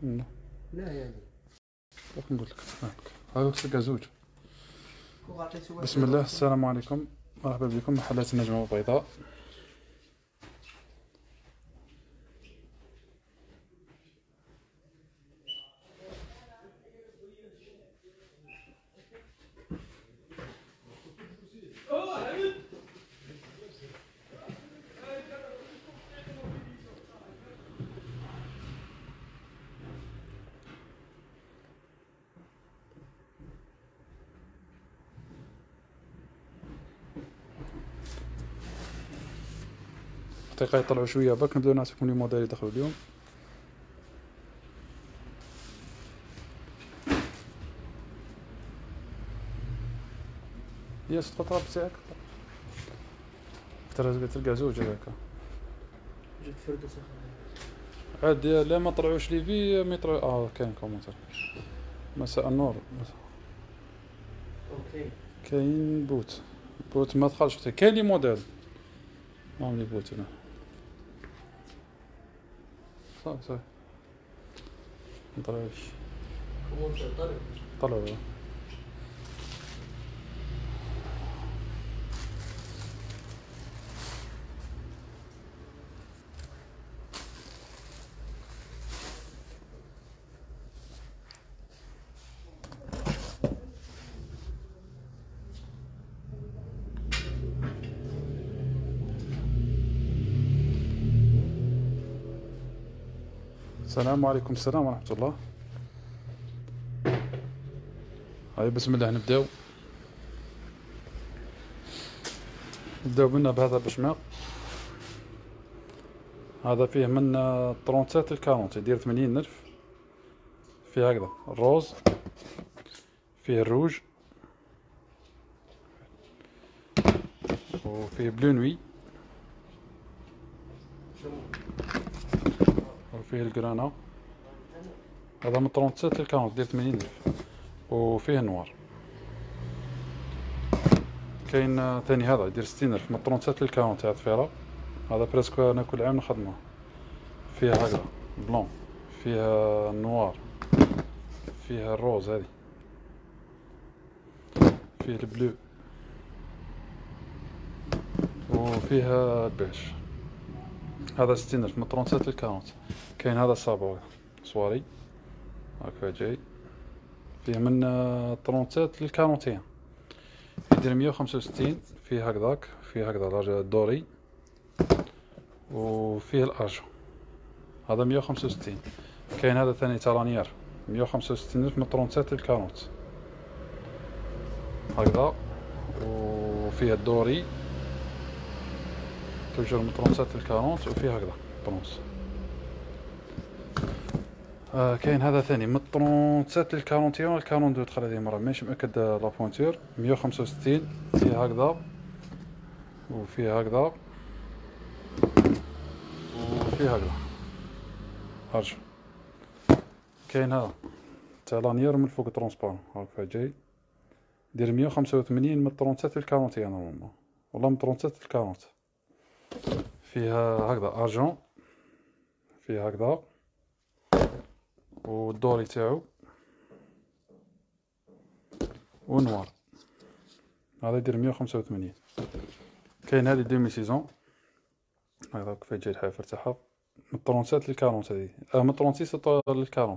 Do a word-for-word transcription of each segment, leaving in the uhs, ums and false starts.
لا لا يعني كيف نقول لك هذا تلقى زوج. بسم الله، السلام عليكم، مرحبا بكم محلات النجمة البيضاء. دقيقة يطلعوا شوية برك نبداو نعطيكم لي موديل يدخلوا اليوم. ياس تقطع بتاعك ترى تلقى زوج هذاك جات فردوس عاد. لا ما طلعوش لي في ما يطلعوا. اه كاين كومنتر مساء النور. اوكي كاين بوت بوت ما دخلش حتى كاين لي موديل ما لي بوت هنا. صافي صافي نطلعوش كومونتر طلع طلعوا. السلام عليكم. السلام ورحمة الله. هاي بسم الله نبداو نبداو بنا بهذا البشماق. هذا فيه من ثلاثين ل أربعين يدير ثمانين ألف. فيه هكذا الروز، فيه الروج، وفيه بلو نوي، وفيه الجرانا. هذا من ثلاثين ل أربعين يدير ثمانين ألف. وفيه نوار. كاين ثاني هذا يدير ستين ألف من ثلاثين ل أربعين تاع ضفيرة. هذا بريسك انا كل عام نخدمه. فيه هكذا بلون، فيها النوار، فيها الروز هذه، فيه البلو، وفيها البيج. هذا ستين ألف من ثلاثين ل أربعين. كاين هذا الصابوي صواري هكا جاي فيه من ثلاثين ل أربعين يدير مية وخمسة وستين. فيه هكذاك، فيه هكذا الدوري، وفيه الارجو. هذا مية وخمسة وستين. كاين هذا ثاني تالانيير مية وخمسة وستين ألف من ثلاثين ل أربعين هكذا. وفيه الدوري توجور من ثلاثين ل أربعين. وفيه هكذا برونس. آه كاين هذا ثاني من ثلاثين ل أربعين ل أربعين واحد دخل هذه مرة ماشي مأكد لابونتور. مية وخمسة وستين. فيه هكذا وفيه هكذا وفيه هكذا هرجع. كاين هذا تاع لانيير من الفوق ترونسبارون هاكا جاي دير مية وخمسة وثمانين من ثلاثين ل أربعين نورمالمون والله من ثلاثين ل أربعين. فيها هكذا ارجون، فيها هكذا والدوري تاعو ونوار. هذا يدير مية وخمسة وثمانين. كاين هذه دومي سيزون هذا كيف جاي الحافر تاعها من ثلاثين ل أربعين. هذه آه من ثلاثين ل أربعين.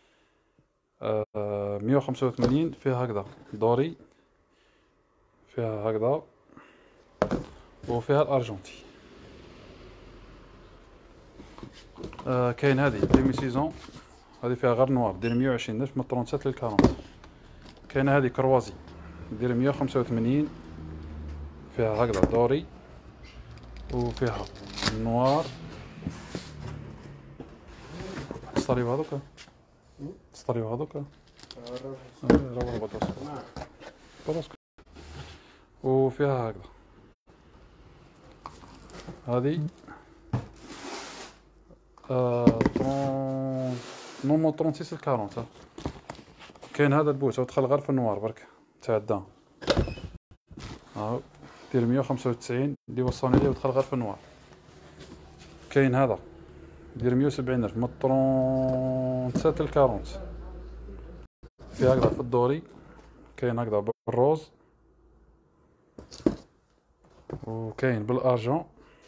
آه مية وخمسة وثمانين. فيها هكذا دوري، فيها هكذا، وفيها الارجنتي. آه كاين هذه دومي سيزون هذه فيها غير نوار دير مية وعشرين ألف من ثلاثين ل أربعين. كاين هذه كروازي دير مية وخمسة وثمانين. فيها هكذا دوري وفيها النوار. تسطريو هذوك تسطريو هذوك براسك. وفيها هكذا هذه آه نورمال ثلاثين ل أربعين. كاين هذا البوت ودخل غير في النوار برك تاع الدان هاو دير مية وخمسة وتسعين اللي وصلني ليه ودخل غير في النوار. كاين هذا دير مية وسبعين ألف من ثلاثين سات الكارونت. في هكذا في الدوري، كاين هكذا بالروز، وكاين بالارجون،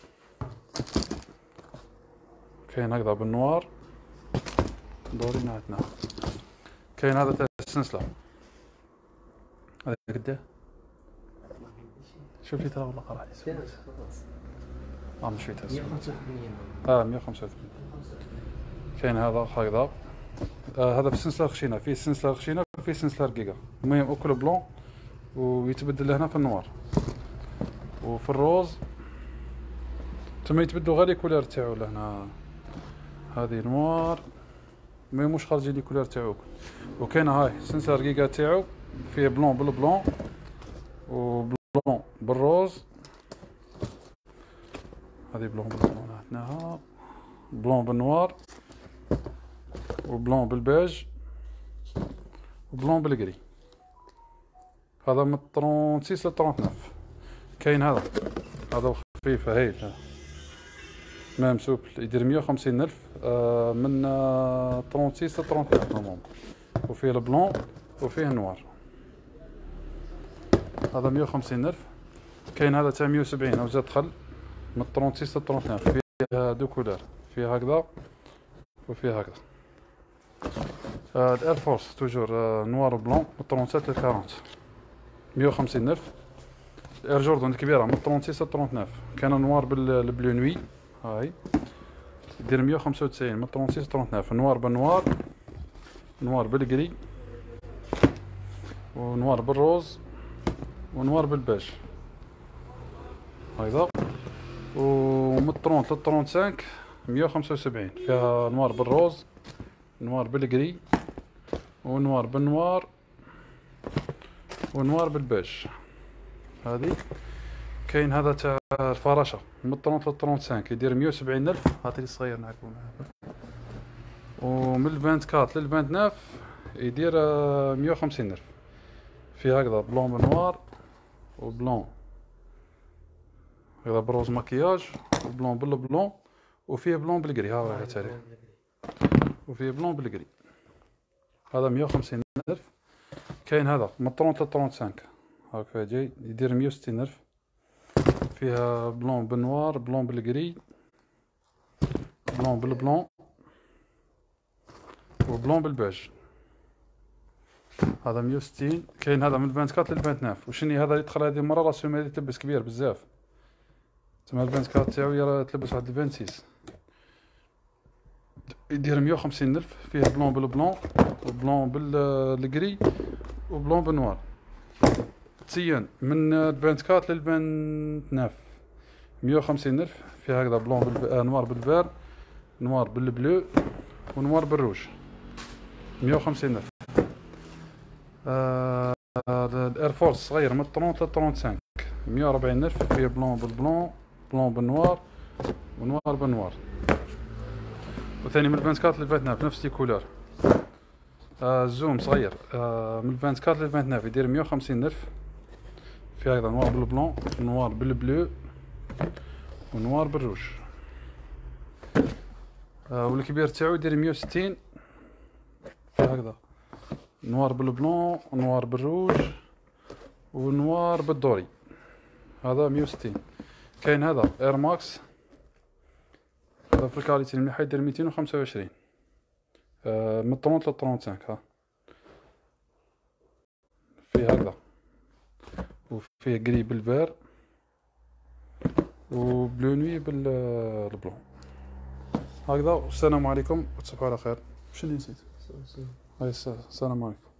كاين هكذا بالنوار. دوري نعتنا كاين هذا تاع السنسلة. هذا قداه شوف لي ترى والله قرا عليه. اه مش فيتها اه مية وخمسة وثمانين. كاين هذا هكذا. آه هذا في السنسلة الخشينة، فيه السنسلة الخشينة وفيه السنسلة رقيقة. المهم اوكل بلون ويتبدل هنا في النوار وفي الروز. تما يتبدلوا غير الكولير تاعو لهنا. هذه نوار، المهم واش خارجين لي كولير تاعو. وكاين هاي السنسلة رقيقة تاعو فيه بلون بالبلون وبلون بالروز. هذه بلون بالبلون عندناها، بلون بالنوار وبلون بالبيج وبلون بالقري. هذا من ثلاثة وثلاثين ل ثلاثة وثلاثين. كاين هذا هذا خفيف هايل مام سوبل يدير مية وخمسين ألف. آه من آه ثلاثة وثلاثين ل ثلاثة وثلاثين نورمالمون. وفيه البلون وفيه النوار. هذا مية وخمسين ألف. كاين هذا تاع مية وسبعين او زاد دخل من ثلاثة وثلاثين ل ثلاثة وثلاثين. فيه دو كولور، فيه هكذا وفيه هكذا. آه الاير فورس توجور آه نوار وبلون من ثلاثة وثلاثين ل أربعين. مية وخمسين ألف. الاير جوردن الكبيره من ثلاثة وثلاثين ل ثلاثة وثلاثين. كان نوار بالبلو نوي هاي يدير مية وخمسة وتسعين من ثلاثة وثلاثين ل ثلاثة وثلاثين. نوار بالنوار، نوار بالقري، ونوار بالروز، ونوار بالبيج هكذا. ومن ثلاثين ل خمسة وثلاثين مية وخمسة وسبعين فيها نوار بالروز، نوار بالقري، ونوار بالنوار، ونوار بالبيج. هذه كاين هذا تاع الفراشة من ثلاثين ل خمسة وثلاثين يدير مية وسبعين ألف. هاتي صغير نعرفو. ومن البانت أربعة للبانت تسعة يدير مية وخمسين ألف. في هكذا بلون بالنوار وبلون هكذا بروز مكياج وبلون بالبلون، وفيه بلون بالقري. ها هو تاعي وفيه بلون بالقري. هذا مية وخمسين ألف. كاين هذا من ثلاثين ل خمسة وثلاثين هاكا جاي يدير مية وستين ألف. فيها بلون بالنوار، بلون بالقري، بلون بالبلون، وبلون بالبيج. هذا مية وستين. كاين هذا من البانت أربعة للبانت تسعة. وشني هذا يدخل هذه المره راسو ما يتلبس كبير بزاف. تما البانت أربعة تاعو يتلبس واحد البانت ستة يدير مية وخمسين ألف. فيه بلون بالبلون وبلون بالقري وبلون بالنوار. تسين من البانت أربعة للبانت تسعة مية وخمسين ألف. فيه هكذا بلون بالب... آه نوار بالفير، نوار بالبلو، ونوار بالروج. مية وخمسين ألف. آه الاير فورس صغير من ثلاثين ل خمسة وثلاثين مية وأربعين ألف. فيه بلون بالبلون، بلون بالنوار، ونوار بالنوار. وثاني من البانت أربعة للبانت تسعة بنفس الكولور. آه الزوم صغير آه من البانت أربعة للبانت تسعة يدير مية وخمسين ألف. فيه هكذا نوار بالبلون، نوار بالبلو، ونوار بالروج. آه والكبير تاعو يدير مية وستين. فيه هكذا نوار بالبلون، نوار بالروج، ونوار بالدوري. هذا مية وستين. كاين هذا اير ماكس. هذا في الكاليتي المليحة يدير ميتين وخمسة وعشرين. آه من ثلاثين ل خمسة وثلاثين. ها فيه هكذا وفيه قري بالفير وبلو نوي بالبلون هكذا. والسلام عليكم وتصبحوا على خير. شنو نسيت؟ هاي السلام عليكم.